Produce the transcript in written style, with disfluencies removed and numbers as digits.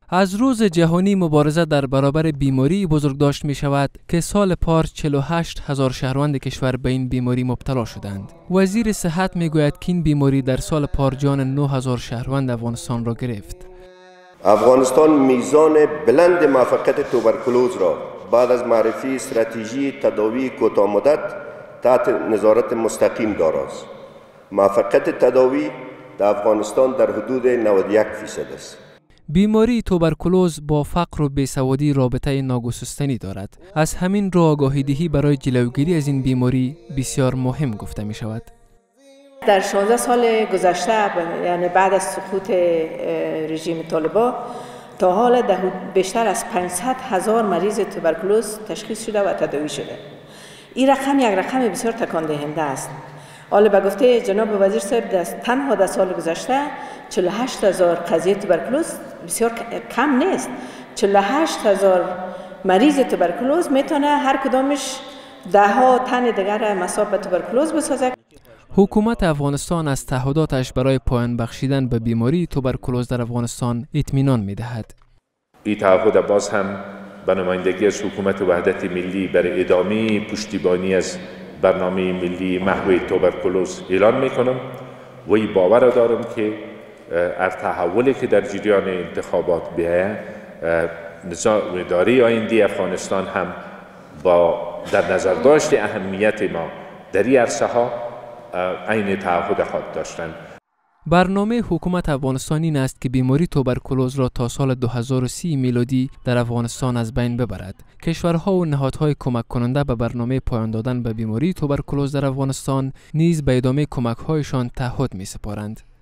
از روز جهانی مبارزه در برابر بیماری بزرگداشت می شود که سال پار 48,000 شهروند کشور به این بیماری مبتلا شدند. وزیر صحت می گوید که این بیماری در سال پار جان 9,000 شهروند افغانستان را گرفت. افغانستان میزان بلند موفقیت توبرکلوز را بعد از معرفی استراتژی تداوی کوتاه مدت تحت نظارت مستقیم داراست. موفقیت تداوی در افغانستان در حدود 91% است. بیماری توبرکلوز با فقر و بیسوادی رابطه ناگسستنی دارد. از همین رو آگاهی دهی برای جلوگیری از این بیماری بسیار مهم گفته می شود. در 16 سال گذشته، یعنی بعد از سقوط رژیم طالبان، تا حال بیشتر از 500,000 مریض توبرکلوز تشخیص شده و تداوی شده. این رقم یک رقم بسیار تکان دهنده است. حالا به گفته جناب وزیر صاحب، تنها در سال گذشته 48,000 قضیه توبرکلوز بسیار کم نیست. 48,000 مریض توبرکلوز میتونه هر کدامش 10 تن دیگر مصاب به توبرکلوز بسازه. حکومت افغانستان از تعهداتش برای پایان بخشیدن به بیماری توبرکلوز در افغانستان اطمینان می‌دهد. این تعهد باز هم به نمایندگی از حکومت وحدت ملی برای ادامه پشتیبانی از برنامه ملی محو توبرکلوز اعلان میکنم و این باور دارم که تحولی که در جریان انتخابات بیاید، نظام اداری آینده افغانستان هم با در نظر داشت اهمیت ما در این عرصه ها عین تعهد خود داشتند. برنامه حکومت افغانستان این است که بیماری توبرکلوز را تا سال 2030 میلادی در افغانستان از بین ببرد. کشورها و نهادهای کمک کننده به برنامه پایان دادن به بیماری توبرکلوز در افغانستان نیز به ادامه کمک‌هایشان تعهد می‌سپارند.